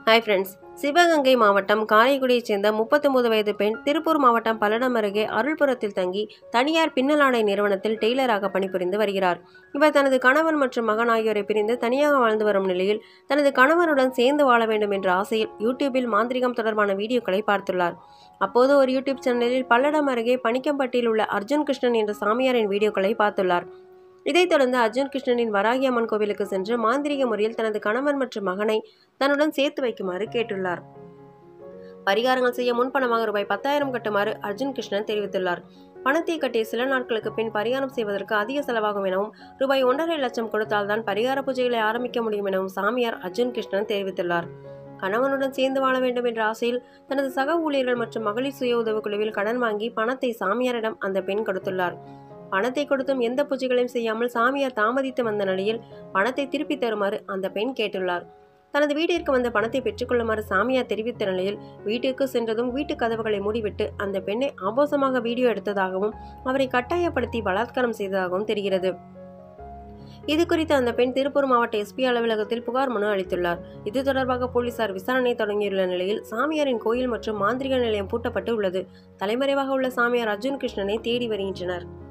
Hi friends, Sivaganga மாவட்டம் காரைக்குடியைச் சேர்ந்த 39 வயது பெண் திருப்பூர் மாவட்டம் பல்லடம் அருகே அருள்புரத்தில் தங்கி தனியார் பின்னலாடை நிறுவனத்தில் டெய்லராக பணிபுரிந்து வருகிறார். இவர் தனது கணவன் மற்றும் மகன் ஆகியோரை பிரிந்து தனியாக வாழ்ந்து வரும் நிலையில் தனது கணவனுடன் சேர்ந்து வாழ வேண்டும் என்ற ஆசையில் யூடியூபில் மாந்திரிகம் தொடர்பான வீடியோக்களை பார்த்துள்ளார். அப்போது ஒரு யூடியூப் சேனலில் பல்லடம் அருகே பணிக்கம்பட்டியில் உள்ள அர்ஜுன் கிருஷ்ணன் என்ற சாமியாரின் வீடியோக்களை பார்த்துள்ளார். இதைத் தொடர்ந்து அர்ஜுன் கிருஷ்ணனின் வராகி அம்மன் கோவிலுக்கு சென்று மாந்திரிக முறையில் தனது கணவன் மற்றும் மகனை தன்னுடன் சேர்த்து வைக்குமாறு கேட்டுள்ளார். பரிகாரங்கள் செய்ய முன்பணமாக ரூபாய் 10,000 கட்டுமாறு அர்ஜுன் கிருஷ்ணன் தெரிவித்துள்ளார். பணத்தை கட்டிய சில நாட்களுக்கு பின் பரிகாரம் செய்வதற்கு அதிக செலவாகும் எனவும் ரூபாய் 1.5 லட்சம் கொடுத்தால்தான் பரிகார பூஜைகளை ஆரம்பிக்க முடியும் எனவும் சாமியார் அர்ஜுன் கிருஷ்ணன் தெரிவித்துள்ளார். கணவனுடன் சேர்ந்து வாழ வேண்டும் என்ற ஆசையில் தனது சக ஊழியர்கள் மற்றும் மகளிர் சுய உதவிக்குழுவில் கடன் வாங்கி பணத்தை சாமியாரிடம் அந்த பெண் கொடுத்துள்ளார். பணத்தை கொடுத்தும் எந்த பூஜைகளையும் செய்யாமல் சாமியார் தாமதித்து வந்த நிலையில் பணத்தை திருப்பி தருமாறு அந்த பெண் கேட்டுள்ளார். தனது வீட்டிற்கு வந்த பணத்தை பெற்றுக்கொள்ளுமாறு சாமியார் தெரிவித்த நிலையில் வீட்டிற்கு சென்றதும் வீட்டு கதவுகளை மூடிவிட்டு அந்த பெண்ணை ஆபாசமாக வீடியோ எடுத்ததாகவும் அவரை கட்டாயப்படுத்தி பலாத்காரம் செய்ததாகவும் தெரிகிறது. இது குறித்து அந்த பெண் திருப்பூர் மாவட்ட எஸ்பி அலுவலகத்தில் புகார் மனு அளித்துள்ளார். இது தொடர்பாக போலீசார் விசாரணை தொடங்கியுள்ள நிலையில் சாமியாரின் கோயில் மற்றும் மாந்திரிக நிலையம் பூட்டப்பட்டு உள்ளது. தலைமறைவாக உள்ள சாமியார் அர்ஜுன் கிருஷ்ணனை தேடி வருகின்றனர்.